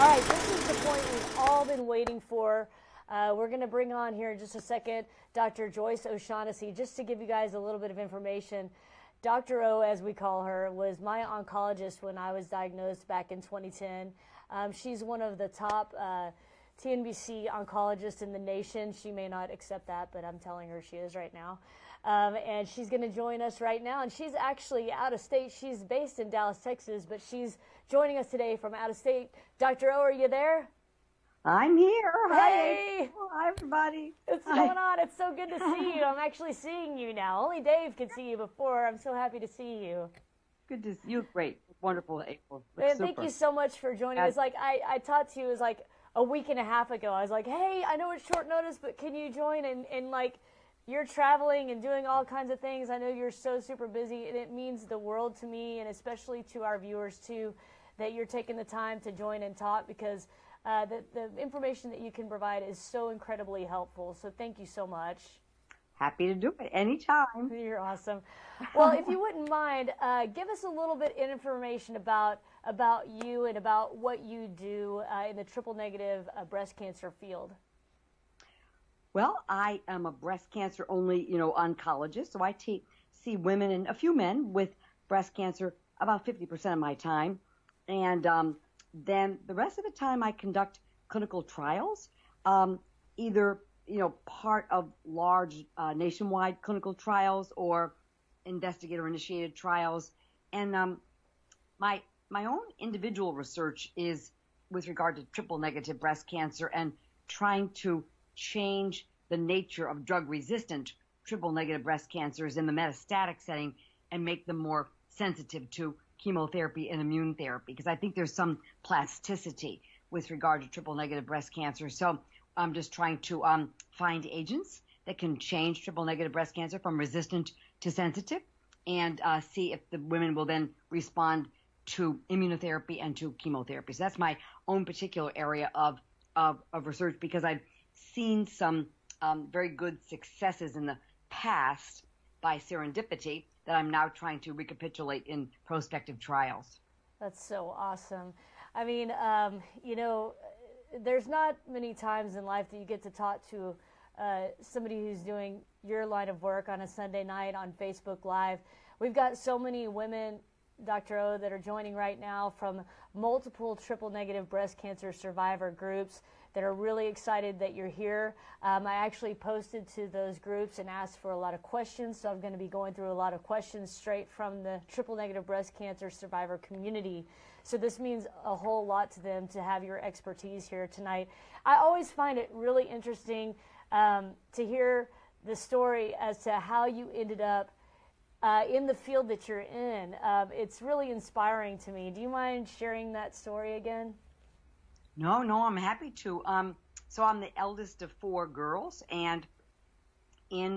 All right, this is the point we've all been waiting for. We're going to bring on here in just a second Dr. Joyce O'Shaughnessy, just to give you guys a little bit of information. Dr. O, as we call her, was my oncologist when I was diagnosed back in 2010. She's one of the top TNBC oncologists in the nation. She may not accept that, but I'm telling her she is right now. And she's going to join us right now. And she's actually out of state. She's based in Dallas, Texas, but she's joining us today from out of state. Dr. O, are you there? I'm here. Hey. Hi, everybody. What's going on? It's so good to see you. I'm actually seeing you now. Only Dave could see you before. I'm so happy to see you. Good to see you. Great. Wonderful, April. Man, thank you so much for joining us. Like I talked to you, it was like a week and a half ago. I was like, hey, I know it's short notice, but can you join? And like, you're traveling and doing all kinds of things. I know you're so super busy, and it means the world to me, and especially to our viewers too, that you're taking the time to join and talk, because the information that you can provide is so incredibly helpful. So thank you so much. Happy to do it anytime. You're awesome. Well, if you wouldn't mind, give us a little bit of information about you and about what you do in the triple-negative breast cancer field. Well, I am a breast cancer only, oncologist. So I see women and a few men with breast cancer about 50% of my time. And then the rest of the time I conduct clinical trials, either, part of large nationwide clinical trials or investigator-initiated trials. And my own individual research is with regard to triple-negative breast cancer and trying to change the nature of drug-resistant triple-negative breast cancers in the metastatic setting and make them more sensitive to chemotherapy and immune therapy, because I think there's some plasticity with regard to triple-negative breast cancer. So I'm just trying to find agents that can change triple-negative breast cancer from resistant to sensitive and see if the women will then respond to immunotherapy and to chemotherapy. So that's my own particular area of research, because I've seen some very good successes in the past by serendipity that I'm now trying to recapitulate in prospective trials. That's so awesome. I mean, there's not many times in life that you get to talk to somebody who's doing your line of work on a Sunday night on Facebook Live. We've got so many women, Dr. O, that are joining right now from multiple triple-negative breast cancer survivor groups that are really excited that you're here. I actually posted to those groups and asked for a lot of questions, so I'm going to be going through a lot of questions straight from the triple-negative breast cancer survivor community. So this means a whole lot to them to have your expertise here tonight. I always find it really interesting to hear the story as to how you ended up in the field that you're in. It's really inspiring to me. Do you mind sharing that story again? No, I'm happy to. So I'm the eldest of 4 girls, and in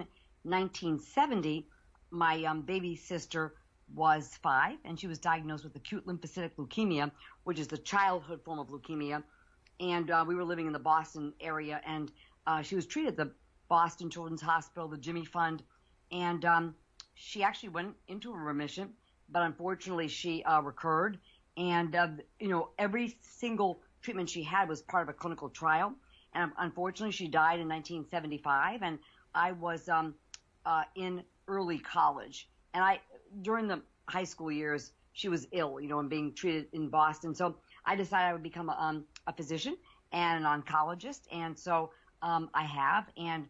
1970, my baby sister was 5, and she was diagnosed with acute lymphocytic leukemia, which is the childhood form of leukemia. And we were living in the Boston area, and she was treated at the Boston Children's Hospital, the Jimmy Fund, and she actually went into a remission, but unfortunately she recurred. And, every single treatment she had was part of a clinical trial. And unfortunately, she died in 1975, and I was in early college. And during the high school years, she was ill, and being treated in Boston. So I decided I would become a physician and an oncologist. And so I have, and,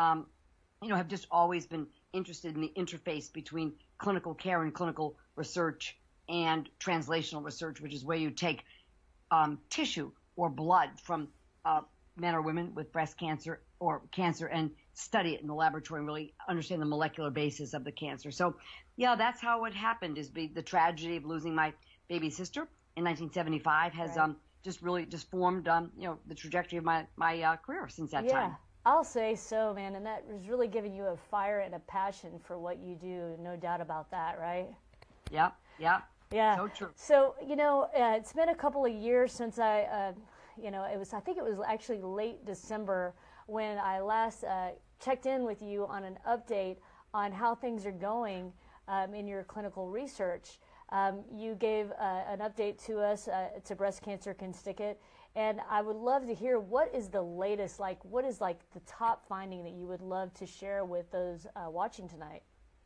have just always been interested in the interface between clinical care and clinical research and translational research, which is where you take tissue or blood from men or women with breast cancer or cancer and study it in the laboratory and really understand the molecular basis of the cancer. So, yeah, that's how it happened, is the tragedy of losing my baby sister in 1975 has just formed, the trajectory of my career since that time. Yeah, I'll say so, man, and that has really given you a fire and a passion for what you do, no doubt about that, right? Yeah. Yeah. So true. So, it's been a couple of years since I think it was actually late December when I last checked in with you on an update on how things are going in your clinical research. You gave an update to us, to Breast Cancer Can Stick It, And I would love to hear what is the latest, what is the top finding that you would love to share with those watching tonight?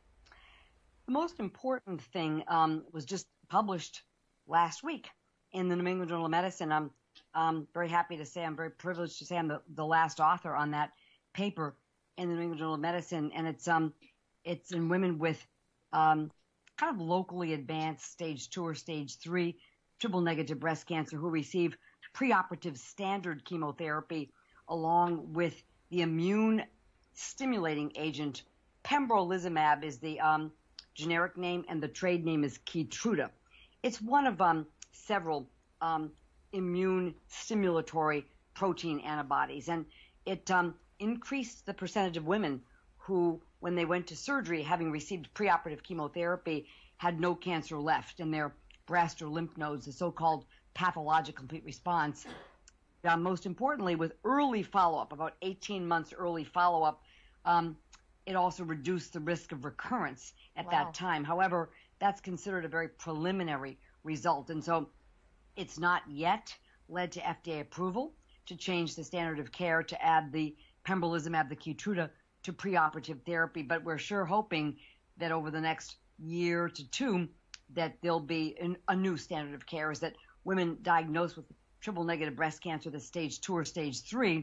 The most important thing was just published last week in the New England Journal of Medicine. I'm very happy to say, I'm very privileged to say I'm the last author on that paper in the New England Journal of Medicine, and it's in women with kind of locally advanced stage 2 or stage 3 triple-negative breast cancer who receive preoperative standard chemotherapy along with the immune-stimulating agent. Pembrolizumab is the generic name, and the trade name is Keytruda. It's one of several immune stimulatory protein antibodies, and it increased the percentage of women who, when they went to surgery, having received preoperative chemotherapy, had no cancer left in their breast or lymph nodes, the so-called pathologic complete response. Most importantly, with early follow-up, about 18 months early follow-up, it also reduced the risk of recurrence at that time. However, that's considered a very preliminary result, and so it's not yet led to FDA approval to change the standard of care to add the pembrolizumab, the Keytruda, to preoperative therapy. But we're sure hoping that over the next year to two that there'll be a new standard of care, is that women diagnosed with triple-negative breast cancer, the stage 2 or stage 3,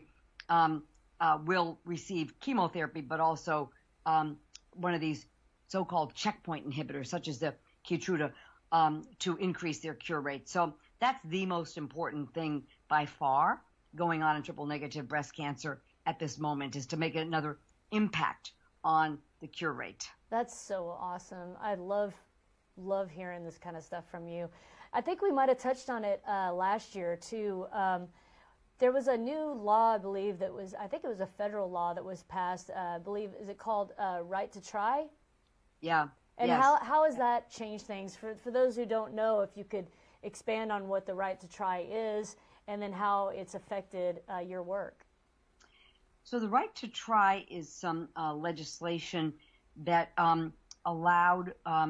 will receive chemotherapy, but also one of these so-called checkpoint inhibitors, such as the Keytruda, to increase their cure rate. So that's the most important thing by far going on in triple-negative breast cancer at this moment, is to make another impact on the cure rate. That's so awesome. I love hearing this kind of stuff from you. I think we might have touched on it last year too. There was a new law, I believe, I think it was a federal law that was passed. I believe, is it called Right to Try? Yeah. And yes. how has that changed things? For those who don't know, if you could expand on what the Right to Try is and then how it's affected your work. So the Right to Try is some legislation that allowed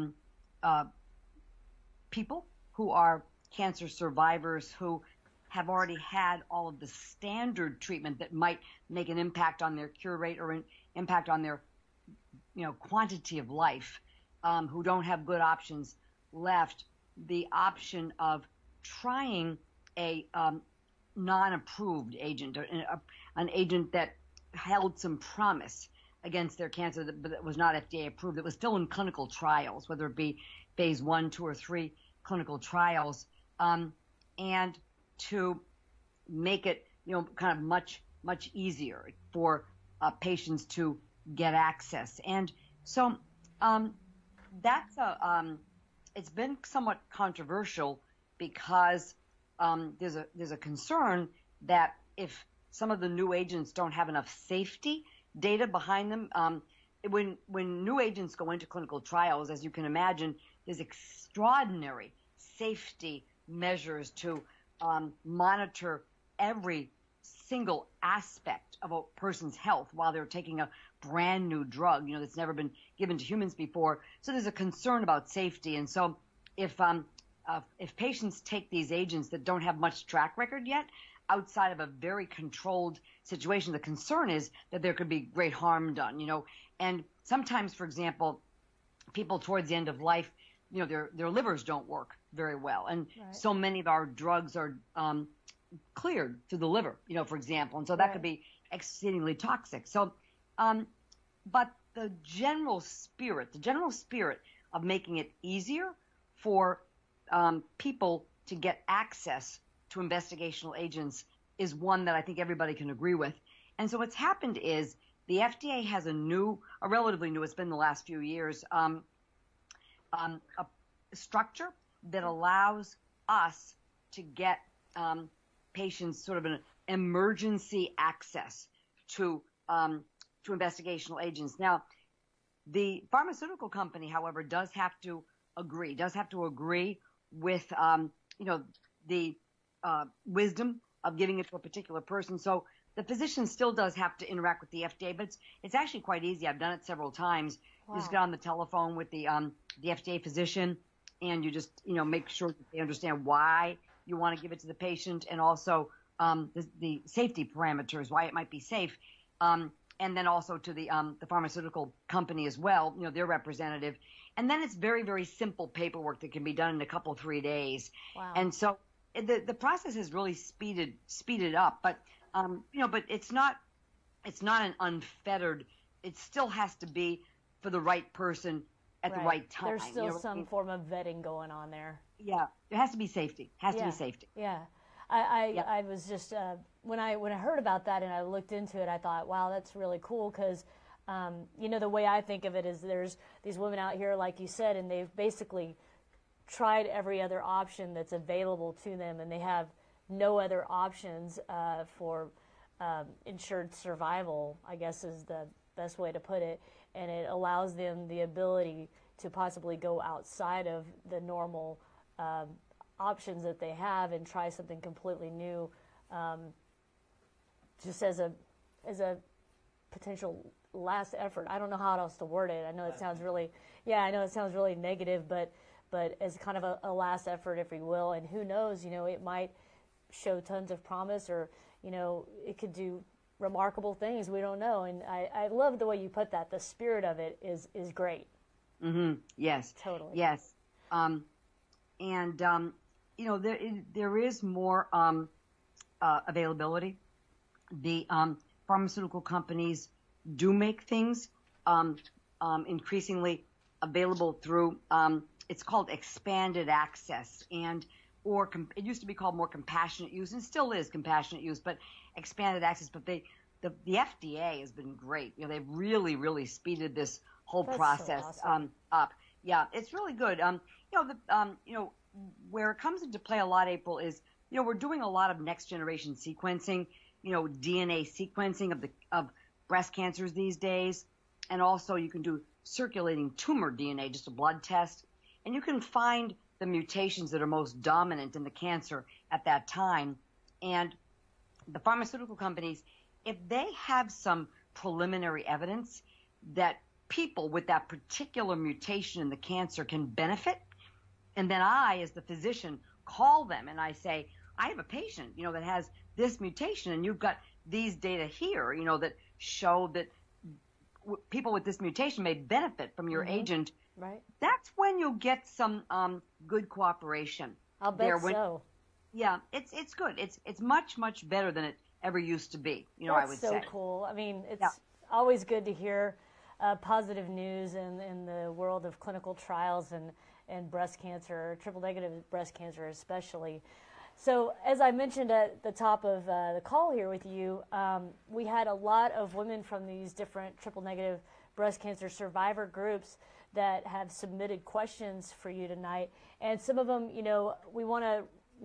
people who are cancer survivors who have already had all of the standard treatment that might make an impact on their cure rate or an impact on their quantity of life, who don't have good options left, the option of trying a non-approved agent, or an agent that held some promise against their cancer but that was not FDA approved, that was still in clinical trials, whether it be phase 1, 2, or 3 clinical trials, and to make it kind of much easier for patients to get access. And so that's it's been somewhat controversial because there's a concern that if some of the new agents don't have enough safety data behind them, when new agents go into clinical trials, as you can imagine, there's extraordinary safety measures to monitor every single aspect of a person's health while they're taking a brand new drug, that's never been given to humans before. So there's a concern about safety. And so if patients take these agents that don't have much track record yet, outside of a very controlled situation, the concern is that there could be great harm done, And sometimes, for example, people towards the end of life, their livers don't work very well. And so many of our drugs are cleared through the liver, for example. And so that could be exceedingly toxic. So, but the general spirit of making it easier for people to get access to investigational agents is one that I think everybody can agree with. And so what's happened is the FDA has a relatively new, it's been the last few years, a structure that allows us to get patients sort of an emergency access to investigational agents. Now, the pharmaceutical company, however, does have to agree with the wisdom of giving it to a particular person. So the physician still does have to interact with the FDA, but it's actually quite easy. I've done it several times. Wow. You just get on the telephone with the FDA physician, and you just make sure that they understand why you want to give it to the patient, and also the safety parameters, why it might be safe, and then also to the pharmaceutical company as well, their representative. And then it's very, very simple paperwork that can be done in a couple, 3 days. Wow. And so the process has really speeded up, but but it's not an unfettered. It still has to be for the right person at the right time. There's still some form of vetting going on there. Yeah, it has to be safety. To be safety. Yeah, I was just when I heard about that and I looked into it, I thought, wow, that's really cool because the way I think of it is there's these women out here, like you said, and they've basically tried every other option that's available to them, and they have no other options for ensured survival, I guess is the best way to put it, and it allows them the ability to possibly go outside of the normal options that they have and try something completely new, just as a potential last effort. I don't know how else to word it. I know it sounds really, negative, but as kind of a last effort, if you will. And who knows, it might show tons of promise, or it could do remarkable things. We don't know. And I love the way you put that. The spirit of it is great. Mm-hmm. Yes. Totally. Yes. There is more availability. The pharmaceutical companies do make things increasingly available through it's called expanded access, or it used to be called more compassionate use, and still is compassionate use, but expanded access. But the FDA has been great. They've really, really speeded this whole process so awesome. up. Yeah, it's really good. Where it comes into play a lot, April, is we're doing a lot of next generation sequencing, DNA sequencing of breast cancers these days, and also you can do circulating tumor DNA, just a blood test, and you can find the mutations that are most dominant in the cancer at that time. And the pharmaceutical companies, if they have some preliminary evidence that people with that particular mutation in the cancer can benefit, and then I, as the physician, call them and I say, I have a patient, that has this mutation, and you've got these data here, that show that people with this mutation may benefit from your agent. Right. That's when you'll get some good cooperation. I'll bet so. Yeah, it's good. It's much, much better than it ever used to be. That's I would say. That's so cool. I mean, it's always good to hear positive news in the world of clinical trials and breast cancer, triple negative breast cancer especially. So as I mentioned at the top of the call here with you, we had a lot of women from these different triple negative breast cancer survivor groups that have submitted questions for you tonight. And some of them, we want to,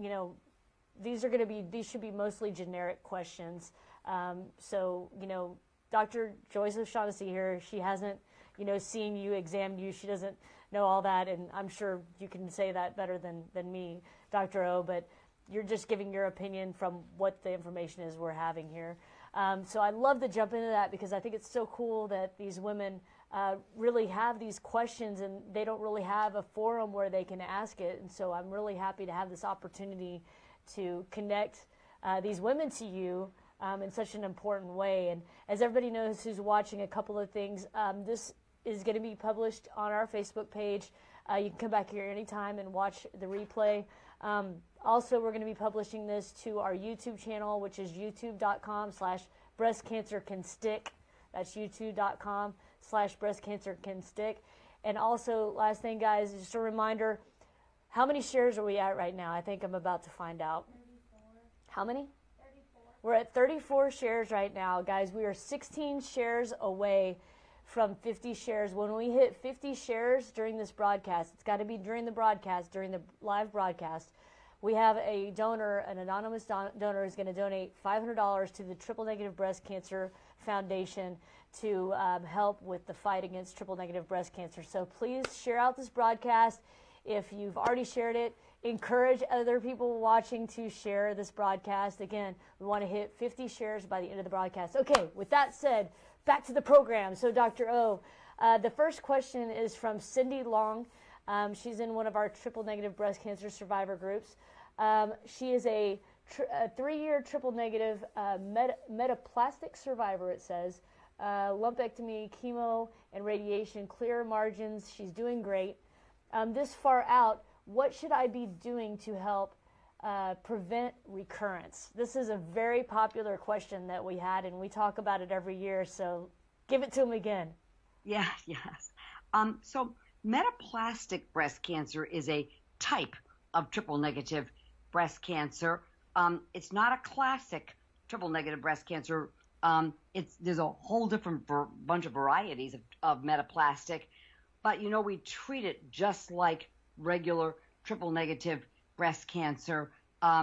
these should be mostly generic questions. So, Dr. Joyce O'Shaughnessy here, she hasn't, seen you, examined you. She doesn't know all that. And I'm sure you can say that better than me, Dr. O, but you're just giving your opinion from what the information is we're having here. So I'd love to jump into that because I think it's so cool that these women really have these questions and they don't really have a forum where they can ask it. And so I'm really happy to have this opportunity to connect these women to you in such an important way. And as everybody knows who's watching, a couple of things. This is going to be published on our Facebook page. You can come back here anytime and watch the replay. Also, we're going to be publishing this to our YouTube channel, which is youtube.com/breastcancercanstick. That's youtube.com/breastcancercanstick. And also, last thing, guys, just a reminder, how many shares are we at right now? I think I'm about to find out. 34. How many? 34. We're at 34 shares right now. Guys, we are 16 shares away from 50 shares. When we hit 50 shares during this broadcast, it's got to be during the broadcast, during the live broadcast, we have a donor, an anonymous donor, is going to donate $500 to the Triple Negative Breast Cancer Foundation to help with the fight against triple negative breast cancer. So please share out this broadcast. If you've already shared it, encourage other people watching to share this broadcast. Again, we want to hit 50 shares by the end of the broadcast. Okay, with that said, back to the program. So Dr. O, the first question is from Cindy Long. She's in one of our triple negative breast cancer survivor groups. She is a a 3-year triple negative metaplastic survivor, it says. Lumpectomy, chemo, and radiation, clear margins. She's doing great. This far out, what should I be doing to help prevent recurrence? This is a very popular question that we had, and we talk about it every year, so give it to them again. Yeah, yes. So metaplastic breast cancer is a type of triple negative breast cancer. It's not a classic triple negative breast cancer. There's a whole different bunch of varieties of metaplastic, but we treat it just like regular triple negative breast cancer,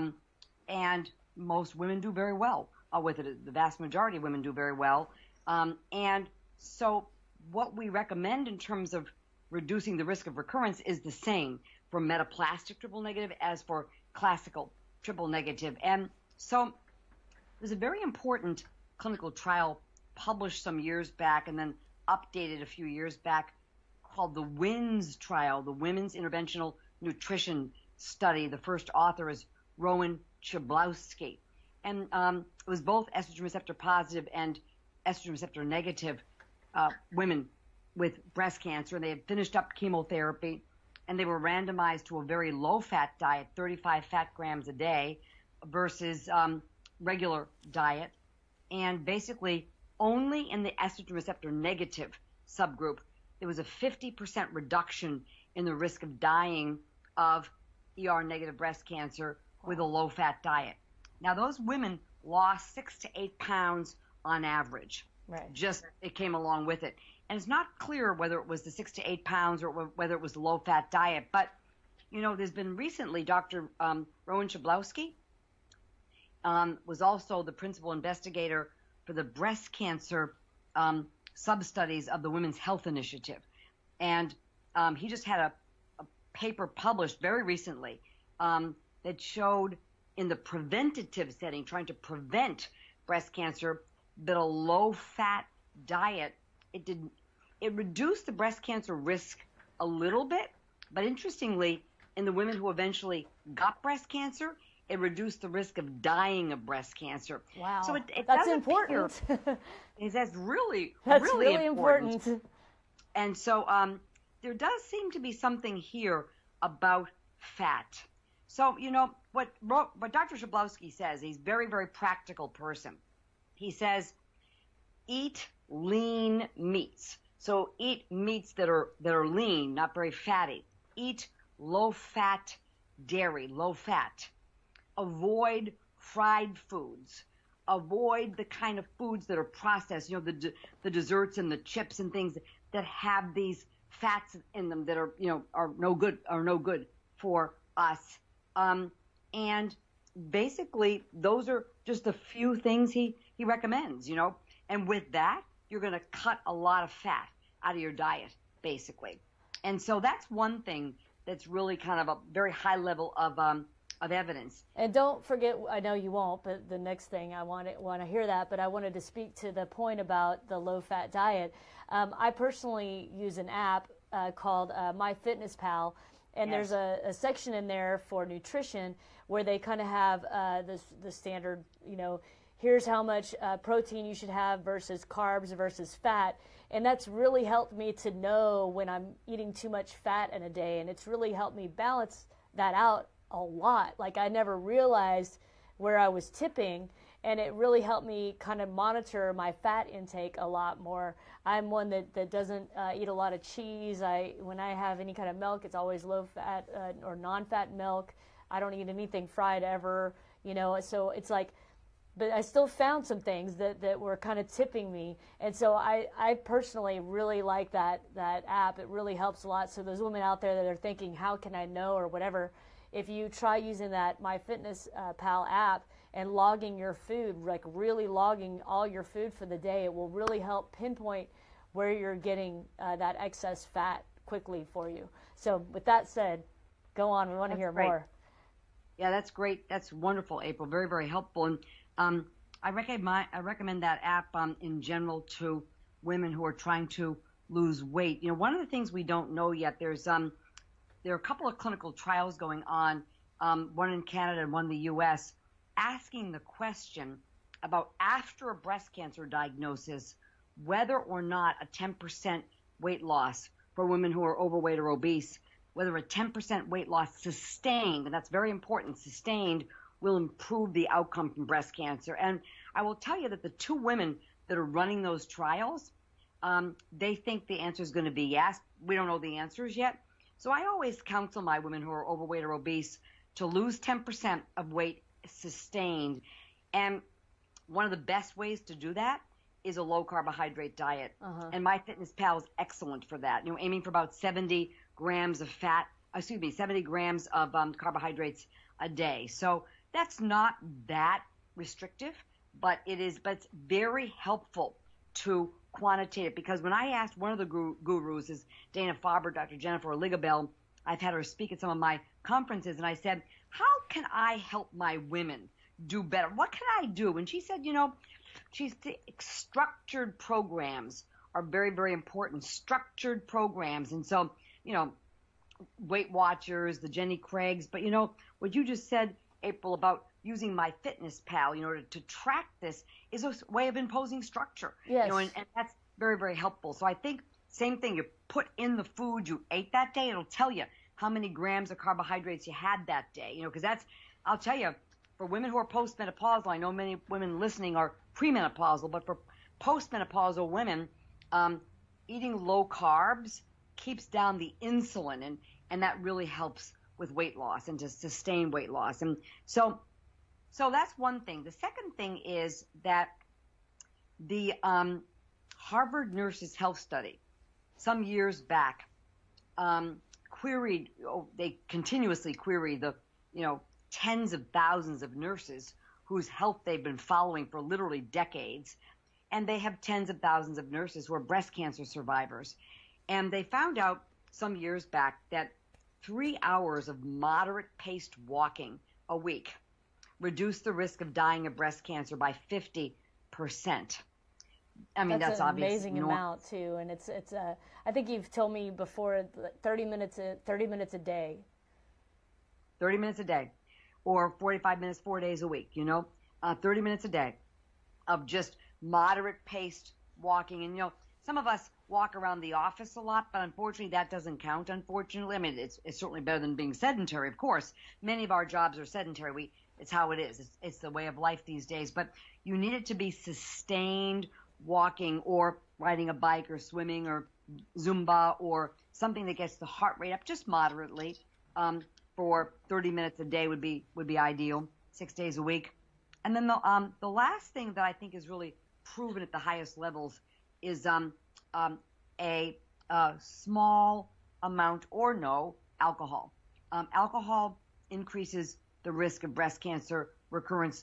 and most women do very well with it. The vast majority of women do very well, and so what we recommend in terms of reducing the risk of recurrence is the same for metaplastic triple negative as for classical triple negative. And so there's a very important clinical trial published some years back and then updated a few years back called the WINS trial, the Women's Interventional Nutrition Study. The first author is Rowan Chablowski. And it was both estrogen receptor positive and estrogen receptor negative women with breast cancer, and they had finished up chemotherapy, and they were randomized to a very low-fat diet, 35 fat grams a day, versus regular diet. And basically, only in the estrogen receptor negative subgroup, there was a 50% reduction in the risk of dying of ER-negative breast cancer with a low-fat diet. Now, those women lost 6 to 8 pounds on average. Right. Just it came along with it. And it's not clear whether it was the 6 to 8 pounds or whether it was the low-fat diet. But, there's been recently Dr. Rowan Chablowski was also the principal investigator for the breast cancer sub-studies of the Women's Health Initiative. And he just had a paper published very recently that showed in the preventative setting, trying to prevent breast cancer, that a low-fat diet, it reduced the breast cancer risk a little bit, but interestingly, in the women who eventually got breast cancer, it reduced the risk of dying of breast cancer. Wow, so that's important. That's really important. And so there does seem to be something here about fat. So what Dr. Chablowski says, he's a very, very practical person. He says, eat lean meats. So eat meats that are lean, not very fatty. Eat low-fat dairy, low-fat. Avoid fried foods. Avoid the kind of foods that are processed, the desserts and the chips and things that have these fats in them that are no good for us. And basically, those are just a few things he recommends, And with that, you're going to cut a lot of fat out of your diet, basically. And so that's one thing that's really kind of a very high level of evidence. And don't forget, I know you won't, but the next thing I want to hear that, but I wanted to speak to the point about the low-fat diet. I personally use an app called MyFitnessPal, and Yes. there's a section in there for nutrition where they kind of have the standard, here's how much protein you should have versus carbs versus fat. And that's really helped me to know when I'm eating too much fat in a day. And it's really helped me balance that out a lot. Like I never realized where I was tipping. And it really helped me kind of monitor my fat intake a lot more. I'm one that doesn't eat a lot of cheese. When I have any kind of milk, it's always low fat or non-fat milk. I don't eat anything fried ever, so it's like, but I still found some things that were kind of tipping me. And so I personally really like that app. It really helps a lot. So those women out there that are thinking, how can I know or whatever, if you try using that MyFitnessPal app and logging your food, like really logging all your food for the day, it will really help pinpoint where you're getting that excess fat quickly for you. So with that said, go on. We want to hear more. Yeah, that's great. That's wonderful, April. Very, very helpful. And I recommend that app in general to women who are trying to lose weight. One of the things we don't know yet, there are a couple of clinical trials going on, one in Canada and one in the US, asking the question about after a breast cancer diagnosis, whether or not a 10% weight loss for women who are overweight or obese, whether a 10% weight loss sustained, and that's very important, sustained, will improve the outcome from breast cancer. And I will tell you that the two women that are running those trials, they think the answer is going to be yes. We don't know the answers yet. So I always counsel my women who are overweight or obese to lose 10% of weight sustained. And one of the best ways to do that is a low carbohydrate diet. And MyFitnessPal is excellent for that. You know, aiming for about 70 grams of 70 grams of carbohydrates a day. So that's not that restrictive, but it's very helpful to quantitate it, because when I asked one of the gurus, is Dana Farber, Dr. Jennifer Ligabell, I've had her speak at some of my conferences, and I said, how can I help my women do better? What can I do? And she said, you know, structured programs are very, very important. Structured programs. And so, you know, Weight Watchers, the Jenny Craigs, but you know, what you just said, April, about using MyFitnessPal, you know, to track this is a way of imposing structure. Yes. You know, and that's very, very helpful. So I think same thing, you put in the food you ate that day, it'll tell you how many grams of carbohydrates you had that day, you know, because that's, I'll tell you, for women who are postmenopausal, I know many women listening are premenopausal, but for postmenopausal women, eating low carbs keeps down the insulin, and that really helps with weight loss and to sustain weight loss. And so that's one thing. The second thing is that the Harvard Nurses Health Study some years back they continuously query the, you know, tens of thousands of nurses whose health they've been following for literally decades. And they have tens of thousands of nurses who are breast cancer survivors. And they found out some years back that 3 hours of moderate-paced walking a week reduced the risk of dying of breast cancer by 50%. I mean, that's an obviously amazing amount too, and it's I think you've told me before 30 minutes a day. 30 minutes a day, or 45 minutes 4 days a week. You know, 30 minutes a day of just moderate-paced walking. And you know, some of us walk around the office a lot, but unfortunately that doesn't count. Unfortunately, I mean, it's certainly better than being sedentary. Of course, many of our jobs are sedentary. It's how it is. It's the way of life these days. But you need it to be sustained walking, or riding a bike, or swimming, or Zumba, or something that gets the heart rate up just moderately. For 30 minutes a day would be ideal, 6 days a week. And then the last thing that I think is really proven at the highest levels is a small amount or no alcohol. Alcohol increases the risk of breast cancer recurrence.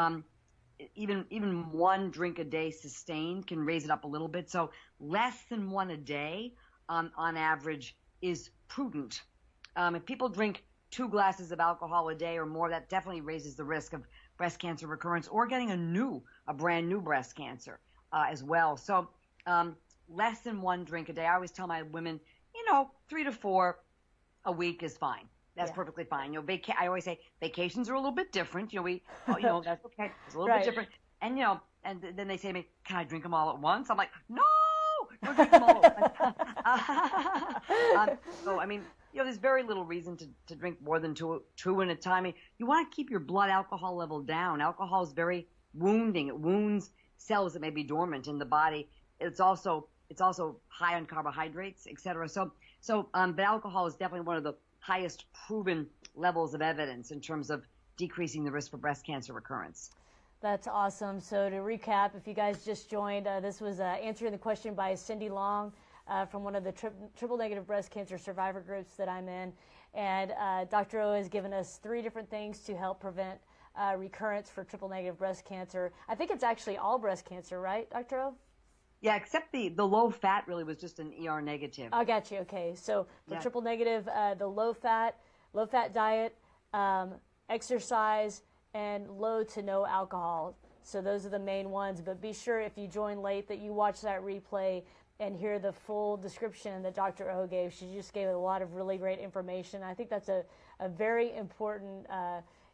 Even one drink a day sustained can raise it up a little bit. So less than one a day on average is prudent. If people drink 2 glasses of alcohol a day or more, that definitely raises the risk of breast cancer recurrence, or getting a brand new breast cancer as well. So less than 1 drink a day. I always tell my women, you know, 3 to 4 a week is fine. That's perfectly fine. You know, I always say vacations are a little bit different. You know, that's okay. It's a little bit different. And, you know, and then they say to me, can I drink them all at once? I'm like, no, don't drink them all at once. So, I mean, you know, there's very little reason to drink more than two at a time. I mean, you want to keep your blood alcohol level down. Alcohol is very wounding. It wounds cells that may be dormant in the body. It's also high on carbohydrates, et cetera. But alcohol is definitely one of the highest proven levels of evidence in terms of decreasing the risk for breast cancer recurrence. That's awesome. So to recap, if you guys just joined, this was answering the question by Cindy Long from one of the triple-negative breast cancer survivor groups that I'm in. And Dr. O has given us 3 different things to help prevent recurrence for triple-negative breast cancer. I think it's actually all breast cancer, right, Dr. O? Yeah, except the low fat really was just an ER negative. I got you. Okay, so for triple negative, the low fat diet, exercise, and low to no alcohol. So those are the main ones. But be sure if you join late that you watch that replay and hear the full description that Dr. O gave. She just gave a lot of really great information. I think that's a very important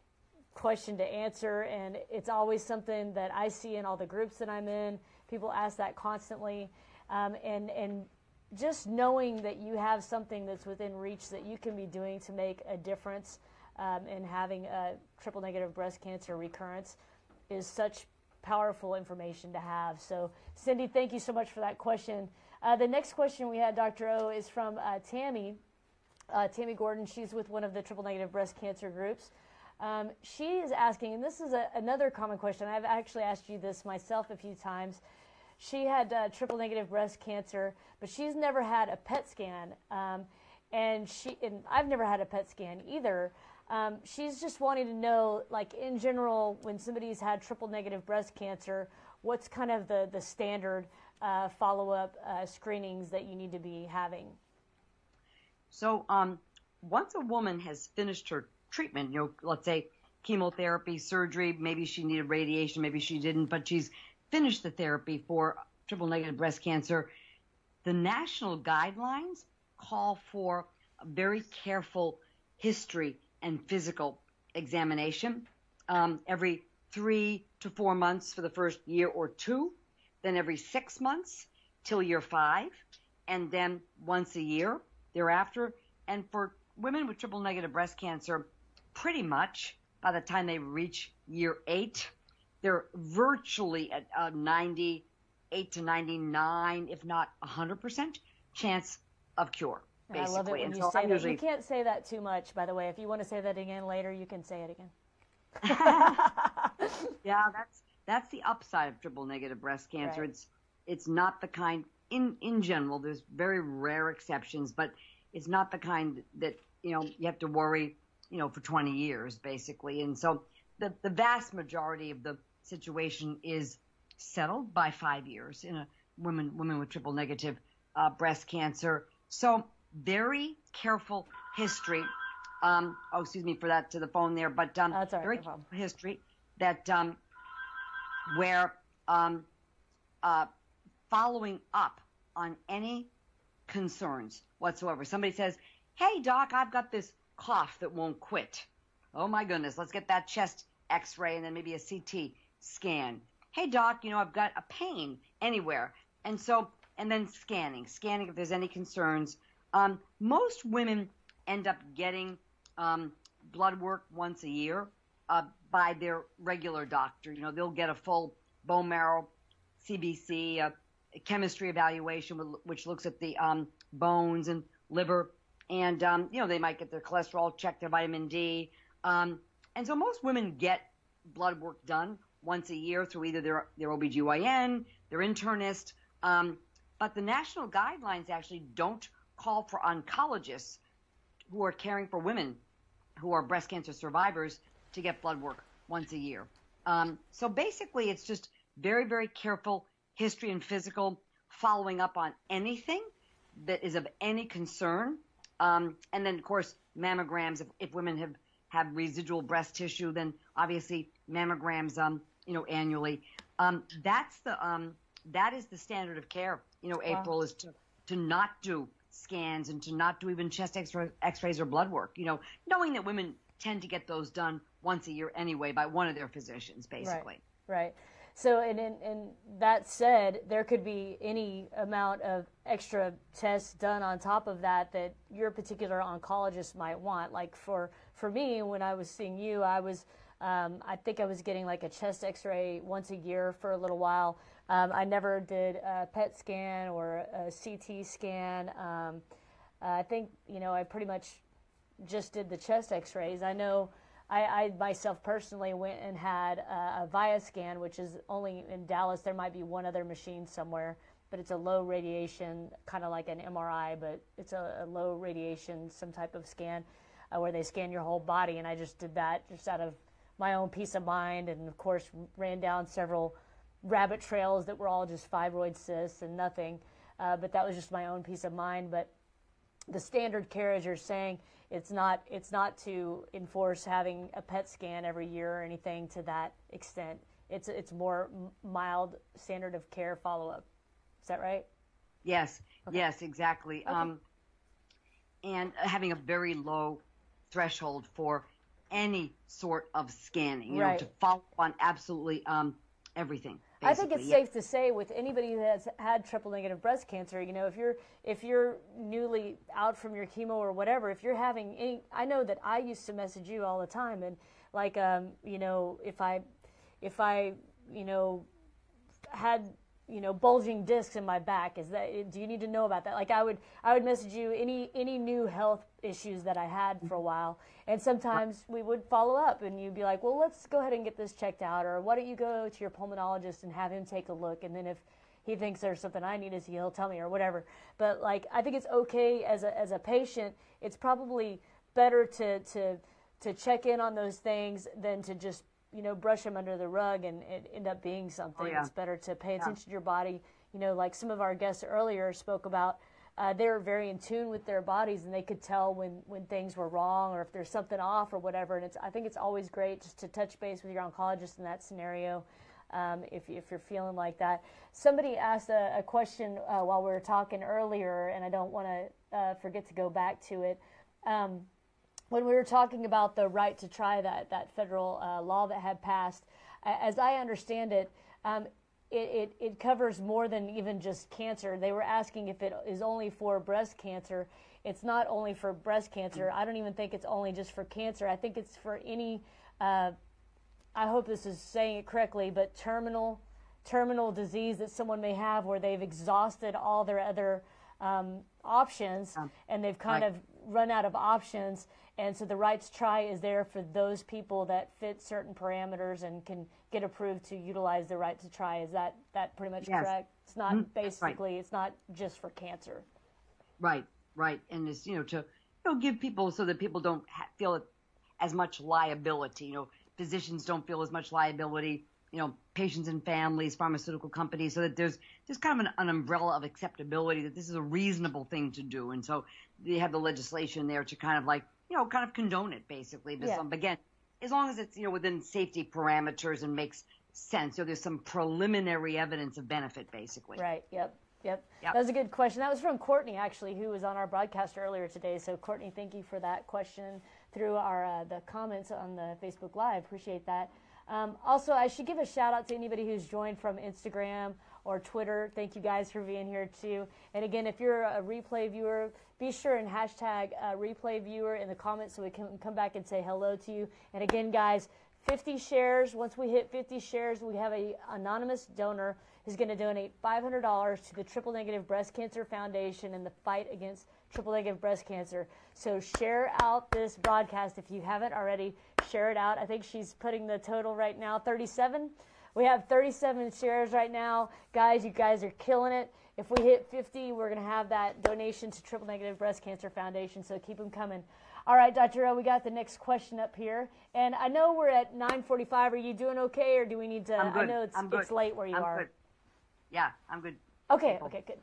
question to answer, and it's always something that I see in all the groups that I'm in. People ask that constantly, and just knowing that you have something that's within reach that you can be doing to make a difference in having a triple-negative breast cancer recurrence is such powerful information to have. So, Cindy, thank you so much for that question. The next question we had, Dr. O, is from Tammy. Tammy Gordon. She's with one of the triple-negative breast cancer groups. She is asking, and this is another common question. I've actually asked you this myself a few times. She had triple-negative breast cancer, but she's never had a PET scan, and I've never had a PET scan either. She's just wanting to know, like, in general, when somebody's had triple-negative breast cancer, what's kind of the standard follow-up screenings that you need to be having? So once a woman has finished her treatment, let's say chemotherapy, surgery, maybe she needed radiation, maybe she didn't, but she's finished the therapy for triple-negative breast cancer, the national guidelines call for a very careful history and physical examination every 3 to 4 months for the first year or two, then every 6 months till year 5, and then once a year thereafter. And for women with triple-negative breast cancer, pretty much by the time they reach year 8, they're virtually at 98 to 99, if not 100% chance of cure, basically. I love it when you say that. You can't say that too much, by the way. If you want to say that again later, you can say it again. Yeah, that's the upside of triple-negative breast cancer. Right. It's not the kind, in general, there's very rare exceptions, but it's not the kind that, you have to worry, for 20 years, basically. And so the vast majority of the situation is settled by 5 years in a women with triple-negative breast cancer. So very careful history. Excuse me for that to the phone there, but that's all right, very no problem. careful history that where following up on any concerns whatsoever. Somebody says, "Hey, doc, I've got this cough that won't quit." Oh my goodness, let's get that chest x-ray and then maybe a CT scan. Hey, doc, I've got a pain anywhere. And then scanning if there's any concerns. Most women end up getting blood work once a year by their regular doctor. They'll get a full bone marrow CBC, a chemistry evaluation, which looks at the bones and liver. And, they might get their cholesterol checked, their vitamin D. And so most women get blood work done once a year through either their OBGYN, their internist. But the national guidelines actually don't call for oncologists who are caring for women who are breast cancer survivors to get blood work once a year. So basically, it's just very, very careful history and physical following up on anything that is of any concern. And then, of course, mammograms. If women have residual breast tissue, then obviously mammograms, annually. That is the standard of care. April is to not do scans and to not do even chest x-rays or blood work. Knowing that women tend to get those done once a year anyway by one of their physicians, basically. Right. So, and that said, there could be any amount of extra tests done on top of that your particular oncologist might want. Like for me, when I was seeing you, I think I was getting like a chest x-ray once a year for a little while. I never did a PET scan or a CT scan. I think, I pretty much just did the chest x-rays. I know I myself personally went and had a VIA scan, which is only in Dallas. There might be one other machine somewhere, but it's a low radiation, kind of like an MRI, but it's a low radiation, some type of scan where they scan your whole body. And I just did that just out of my own peace of mind, and of course ran down several rabbit trails that were all just fibroid cysts and nothing. But that was just my own peace of mind. But the standard care, as you're saying, it's not to enforce having a PET scan every year or anything to that extent. It's more mild standard of care follow-up. Is that right? Yes. Okay. Yes, exactly. Okay. And having a very low threshold for any sort of scanning, right. To follow up on absolutely everything. I think it's safe to say with anybody who has had triple negative breast cancer, if you're newly out from your chemo or whatever, if you're having any, I know that I used to message you all the time, and like, if I had, bulging discs in my back, do you need to know about that? Like I would message you any new health issues that I had for a while, and sometimes we would follow up, and you'd be like, well, let's go ahead and get this checked out, or why don't you go to your pulmonologist and have him take a look, and then if he thinks there's something I need to see, he'll tell me or whatever. But like, I think it's okay as a patient. It's probably better to check in on those things than to just brush them under the rug and it end up being something. It's better to pay attention to your body. Like some of our guests earlier spoke about, they're very in tune with their bodies, and they could tell when things were wrong or if there's something off or whatever. And I think it's always great just to touch base with your oncologist in that scenario, if you're feeling like that. Somebody asked a question while we were talking earlier, and I don't want to forget to go back to it. When we were talking about the right to try, that federal law that had passed, as I understand it, it covers more than even just cancer. They were asking if it is only for breast cancer. It's not only for breast cancer. I don't even think it's only just for cancer. I think it's for any, I hope this is saying it correctly, but terminal disease that someone may have where they've exhausted all their other options, and they've kind of run out of options, and so the right to try is there for those people that fit certain parameters and can get approved to utilize the right to try. Is that pretty much correct? It's not basically, it's not just for cancer. Right, and it's to give people so that people don't feel as much liability. Physicians don't feel as much liability. Patients and families, pharmaceutical companies, so that there's just kind of an umbrella of acceptability that this is a reasonable thing to do. And so they have the legislation there to kind of condone it, basically. But again, as long as it's, within safety parameters and makes sense. There's some preliminary evidence of benefit, basically. Right, yep. That was a good question. That was from Courtney, actually, who was on our broadcast earlier today. So, Courtney, thank you for that question through the comments on the Facebook Live. Appreciate that. Also, I should give a shout out to anybody who's joined from Instagram or Twitter. Thank you guys for being here too. And again, if you're a replay viewer, be sure and hashtag replay viewer in the comments so we can come back and say hello to you. And again, guys, 50 shares. Once we hit 50 shares, we have an anonymous donor who's going to donate $500 to the Triple Negative Breast Cancer Foundation in the fight against triple negative breast cancer. So share out this broadcast if you haven't already. Share it out. I think she's putting the total right now, 37. We have 37 shares right now. Guys, you guys are killing it. If we hit 50, we're going to have that donation to Triple Negative Breast Cancer Foundation, so keep them coming. All right, Dr. O, we got the next question up here. And I know we're at 9:45. Are you doing okay, or do we need to? I'm good. I know it's late where you are. Good. Yeah, I'm good. Okay,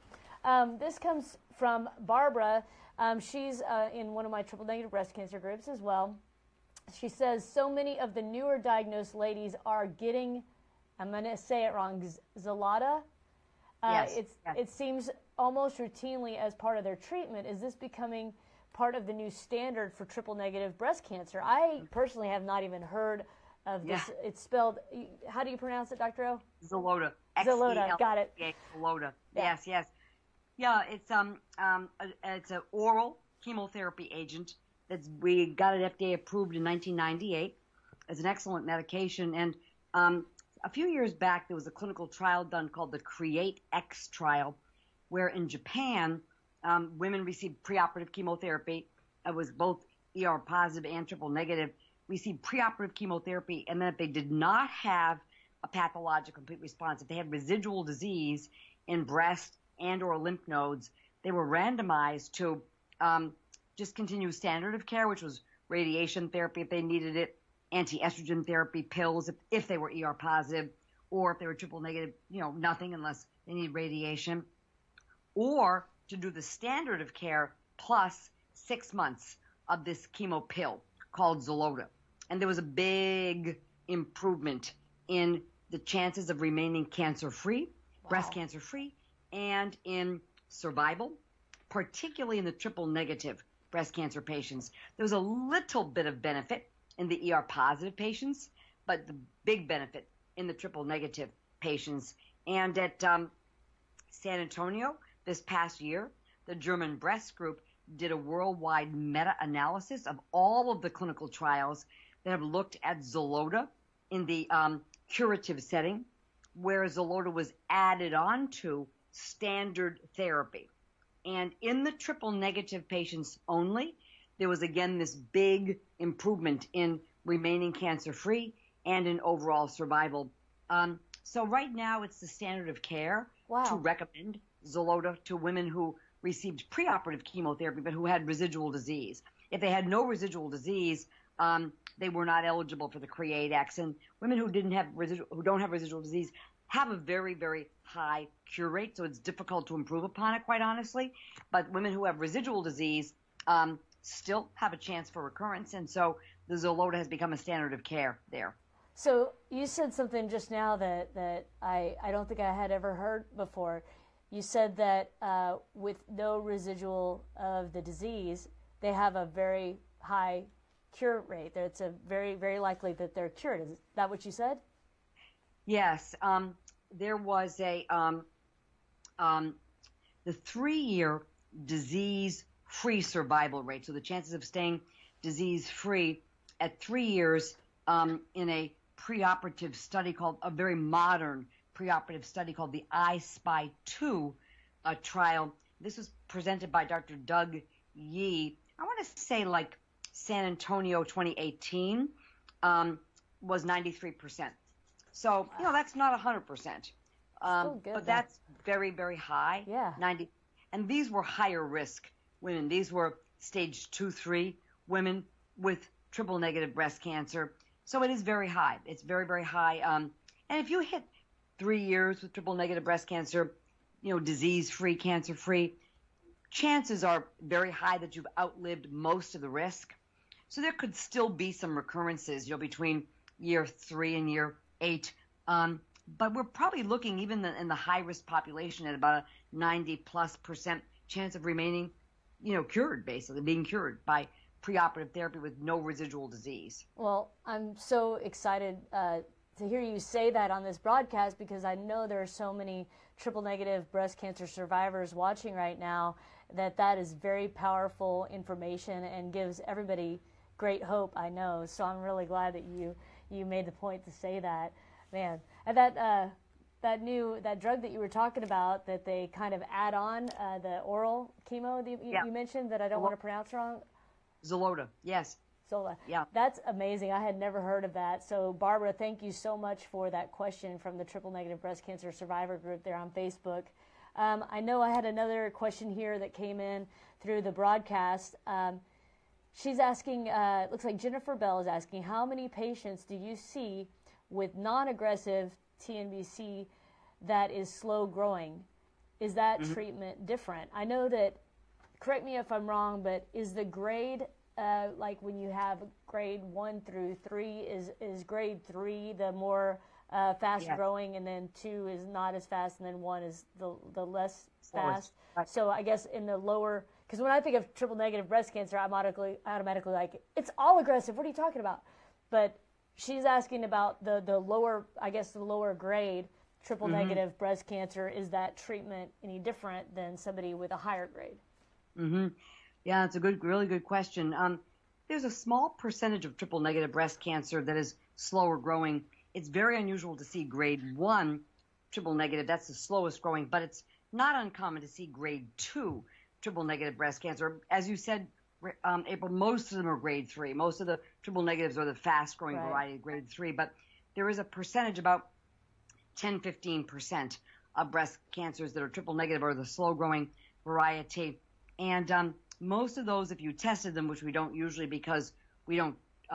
good. This comes from Barbara. She's in one of my triple negative breast cancer groups as well. She says, so many of the newer diagnosed ladies are getting, I'm going to say it wrong, Xeloda. Yes. It seems almost routinely as part of their treatment. Is this becoming part of the new standard for triple negative breast cancer? I personally have not even heard of this. Yeah. It's spelled, how do you pronounce it, Dr. O? Xeloda. Xeloda, got it. Xeloda. Yeah. Yes. Yeah, it's an oral chemotherapy agent. We got it FDA approved in 1998. It's an excellent medication. And a few years back, there was a clinical trial done called the CREATE-X trial, where in Japan, women received preoperative chemotherapy. It was both ER positive and triple negative, received preoperative chemotherapy. And then if they did not have a pathologic complete response, if they had residual disease in breast and or lymph nodes, they were randomized to just continue standard of care, which was radiation therapy if they needed it, anti-estrogen therapy pills if they were ER positive, or if they were triple negative, nothing unless they need radiation, or to do the standard of care plus 6 months of this chemo pill called Xeloda. And there was a big improvement in the chances of remaining cancer-free, breast cancer-free, and in survival, particularly in the triple negative breast cancer patients. There was a little bit of benefit in the ER positive patients, but the big benefit in the triple negative patients. And at San Antonio this past year, the German Breast Group did a worldwide meta-analysis of all of the clinical trials that have looked at Xeloda in the curative setting, where Xeloda was added on to standard therapy. And in the triple negative patients only, there was again this big improvement in remaining cancer-free and in overall survival. So right now it's the standard of care to recommend Xeloda to women who received preoperative chemotherapy but who had residual disease. If they had no residual disease, they were not eligible for the CREATE-X. And women who don't have residual disease have a very, very high cure rate, so it's difficult to improve upon it, quite honestly. But women who have residual disease still have a chance for recurrence, and so the Xeloda has become a standard of care there. So you said something just now that I don't think I had ever heard before. You said that with no residual of the disease, they have a very high cure rate. It's a very, very likely that they're cured. Is that what you said? Yes. There was the 3-year disease-free survival rate. So the chances of staying disease-free at 3 years in a preoperative study a very modern preoperative study called the I-SPY 2 trial. This was presented by Dr. Doug Yee. I want to say like San Antonio 2018 was 93%. So, that's not 100%. But that's very, very high. Yeah. 90. And these were higher risk women. These were stage 2, 3 women with triple negative breast cancer. So it is very high. It's very, very high. And if you hit 3 years with triple negative breast cancer, disease-free, cancer-free, chances are very high that you've outlived most of the risk. So there could still be some recurrences, between year 3 and year 8. But we're probably looking, even in the high-risk population, at about a 90+% chance of remaining, cured, basically, being cured by preoperative therapy with no residual disease. Well, I'm so excited to hear you say that on this broadcast, because I know there are so many triple-negative breast cancer survivors watching right now that is very powerful information and gives everybody great hope, I know. So I'm really glad that you made the point to say that. Man, and that drug that you were talking about that they kind of add on, the oral chemo that you mentioned that I don't want to pronounce wrong. Xeloda, yes. Xeloda. Yeah. That's amazing. I had never heard of that. So Barbara, thank you so much for that question from the Triple Negative Breast Cancer Survivor Group there on Facebook. I know I had another question here that came in through the broadcast. She's asking, looks like Jennifer Bell is asking, how many patients do you see with non-aggressive TNBC that is slow growing? Is that treatment different? I know that, correct me if I'm wrong, but is the grade, like when you have grade 1 through 3, is grade 3 the more fast growing, and then 2 is not as fast, and then 1 is the less fast? Right. So I guess in the lower, because when I think of triple negative breast cancer, I'm automatically like, it's all aggressive. What are you talking about? But she's asking about the lower, I guess the lower grade triple negative breast cancer. Is that treatment any different than somebody with a higher grade? Yeah, it's a really good question. There's a small percentage of triple negative breast cancer that is slower growing. It's very unusual to see grade 1 triple negative. That's the slowest growing, but it's not uncommon to see grade 2 triple negative breast cancer. As you said, April, most of them are grade 3. Most of the triple negatives are the fast-growing variety of grade 3, but there is a percentage, about 10-15% of breast cancers that are triple negative are the slow-growing variety. And most of those, if you tested them, which we don't usually because we don't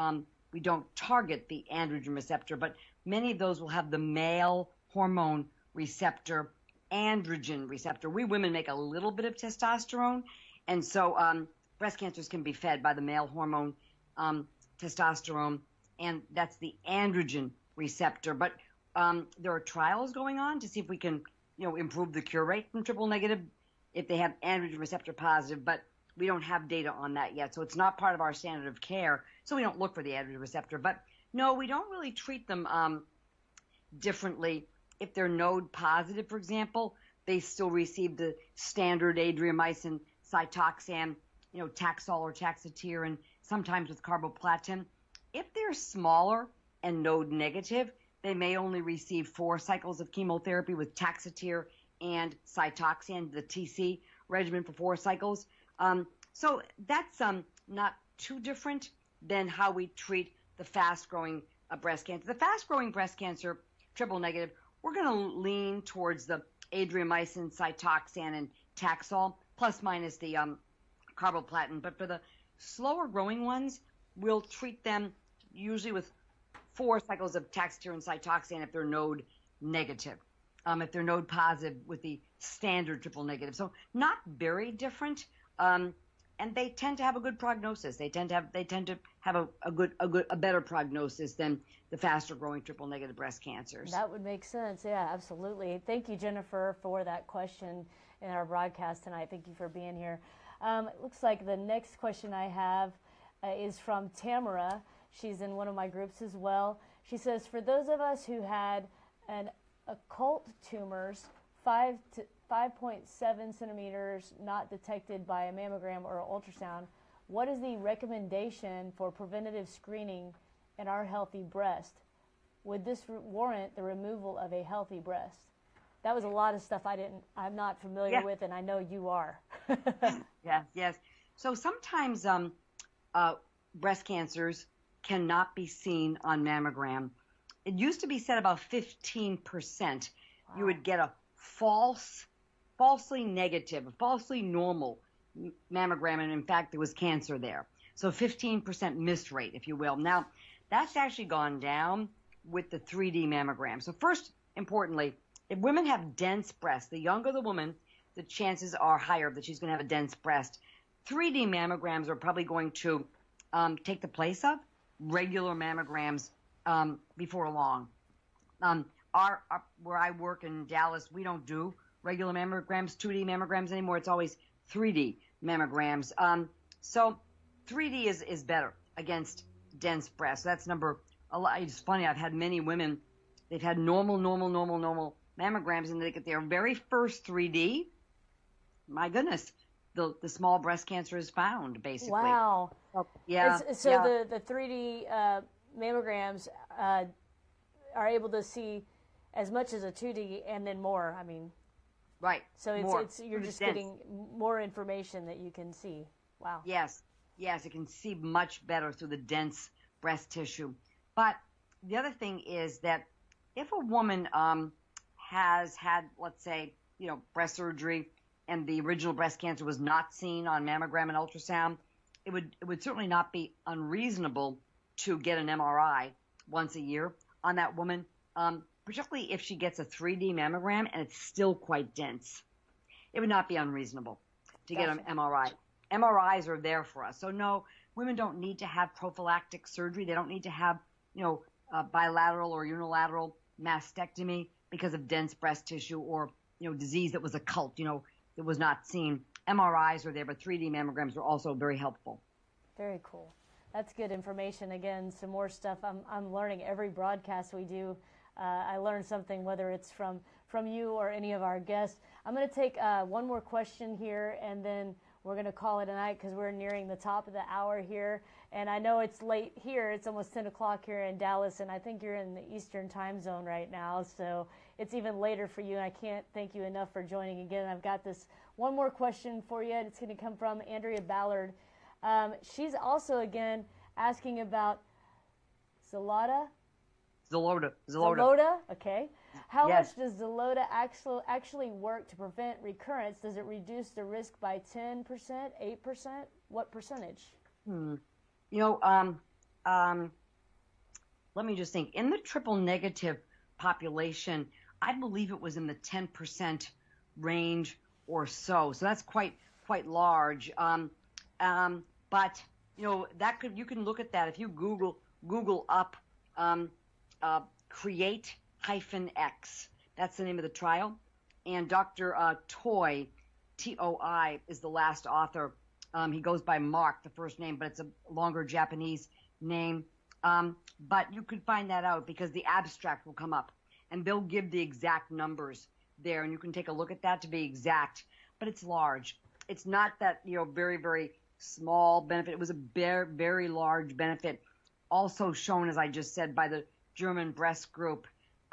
target the androgen receptor, but many of those will have the male hormone receptor, androgen receptor. We women make a little bit of testosterone, and so breast cancers can be fed by the male hormone testosterone, and that's the androgen receptor. But there are trials going on to see if we can, improve the cure rate from triple negative if they have androgen receptor positive. But we don't have data on that yet. So it's not part of our standard of care. So we don't look for the androgen receptor. But no, we don't really treat them differently. If they're node positive, for example, they still receive the standard adriamycin, Cytoxan, Taxol or Taxotere, and sometimes with carboplatin. If they're smaller and node negative, they may only receive 4 cycles of chemotherapy with Taxotere and Cytoxan, the TC regimen, for 4 cycles. So that's not too different than how we treat the fast-growing breast cancer. The fast-growing breast cancer, triple negative, we're going to lean towards the adriamycin, Cytoxan, and Taxol, plus minus the carboplatin. But for the slower-growing ones, we'll treat them usually with 4 cycles of Taxotere and Cytoxan if they're node negative. If they're node positive with the standard triple negative. So not very different. And they tend to have a good prognosis. They tend to have a better prognosis than the faster growing triple negative breast cancers. That would make sense. Yeah, absolutely. Thank you, Jennifer, for that question in our broadcast tonight. Thank you for being here. It looks like the next question I have is from Tamara. She's in one of my groups as well. She says, for those of us who had an occult tumors, 5.7 centimeters not detected by a mammogram or ultrasound, what is the recommendation for preventative screening in our healthy breast? Would this warrant the removal of a healthy breast? That was a lot of stuff I'm not familiar with, and I know you are. Yes. So sometimes breast cancers cannot be seen on mammogram. It used to be said about 15%. Wow. You would get a falsely negative, a falsely normal mammogram, and in fact there was cancer there. So 15% miss rate, if you will. Now, that's actually gone down with the 3D mammogram. So first, importantly, if women have dense breasts, the younger the woman, the chances are higher that she's going to have a dense breast. 3D mammograms are probably going to take the place of regular mammograms before long. Where I work in Dallas, we don't do regular mammograms, 2D mammograms anymore. It's always 3D mammograms. So 3D is better against dense breasts. That's it's funny. I've had many women, they've had normal mammograms, and they get their very first 3D. My goodness, the small breast cancer is found, basically. Wow. Yeah. The 3D mammograms are able to see as much as a 2D and then more. I mean, right. So you're just getting more information that you can see. Wow. Yes, it can see much better through the dense breast tissue. But the other thing is that if a woman has had, let's say, breast surgery, and the original breast cancer was not seen on mammogram and ultrasound, it would certainly not be unreasonable to get an MRI once a year on that woman, particularly if she gets a 3D mammogram and it's still quite dense. It would not be unreasonable to get an MRI. MRIs are there for us. So no, women don't need to have prophylactic surgery. They don't need to have, bilateral or unilateral mastectomy because of dense breast tissue or, disease that was occult, that was not seen. MRIs are there, but 3D mammograms are also very helpful. Very cool. That's good information. Again, some more stuff I'm learning every broadcast we do. I learn something, whether it's from you or any of our guests. I'm going to take one more question here, and then we're going to call it a night because we're nearing the top of the hour here. And I know it's late here. It's almost 10 o'clock here in Dallas, and I think you're in the Eastern time zone right now. So it's even later for you, and I can't thank you enough for joining again. I've got this one more question for you, and it's going to come from Andrea Ballard. She's also, again, asking about Xeloda. Okay. How much does Xeloda actually work to prevent recurrence? Does it reduce the risk by 10%, 8%? What percentage? Let me just think. In the triple negative population, I believe it was in the 10% range or so. So that's quite large. But you can look at that if you Google up create-X. That's the name of the trial. And Dr. Toy, T-O-I, is the last author He goes by Mark, the first name, but it's a longer Japanese name. But you could find that out because the abstract will come up and they'll give the exact numbers there, and you can take a look at that to be exact. But it's large. It's not that, very, very small benefit. It was a very, very large benefit, also shown, as I just said, by the German breast group.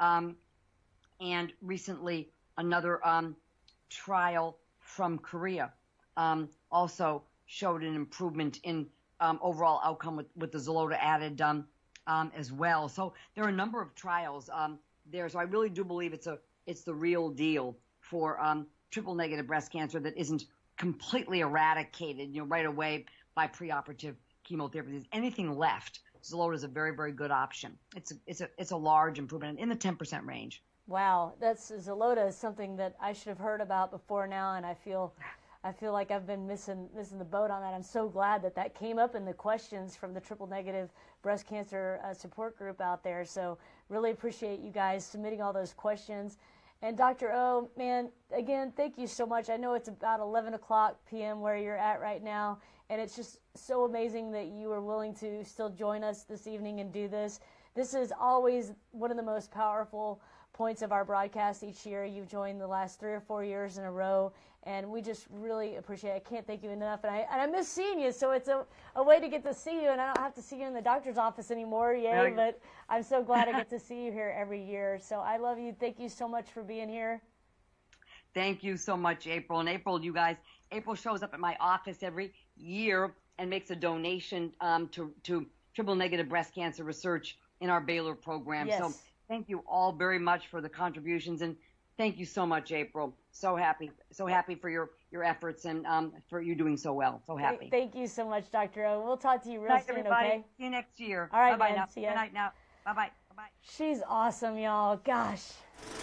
And recently, another trial from Korea also showed an improvement in overall outcome with the Xeloda added as well. So there are a number of trials there. So I really do believe it's the real deal for triple negative breast cancer that isn't completely eradicated, right away by preoperative chemotherapy. If there's anything left, Xeloda is a very, very good option. It's a large improvement in the 10% range. Wow, Xeloda is something that I should have heard about before now, and I feel like I've been missing the boat on that. I'm so glad that came up in the questions from the triple negative breast cancer support group out there. So really appreciate you guys submitting all those questions. And Dr. O, man, again, thank you so much. I know it's about 11 o'clock p.m. where you're at right now, and it's just so amazing that you are willing to still join us this evening and do this. This is always one of the most powerful points of our broadcast each year. You've joined the last 3 or 4 years in a row, and we just really appreciate it. I can't thank you enough, and I miss seeing you, so it's a way to get to see you, and I don't have to see you in the doctor's office anymore, yay, but I'm so glad I get to see you here every year. So I love you. Thank you so much for being here. Thank you so much, April. And April, you guys, April shows up at my office every year and makes a donation to triple negative breast cancer research in our Baylor program. Yes. So thank you all very much for the contributions, and thank you so much, April. So happy for your efforts and for you doing so well. So happy. Thank you so much, Dr. O. We'll talk to you real soon, everybody. Okay? See you next year. All right, bye-bye man. now. See ya. Good night now. Bye-bye. Bye-bye. She's awesome, y'all. Gosh.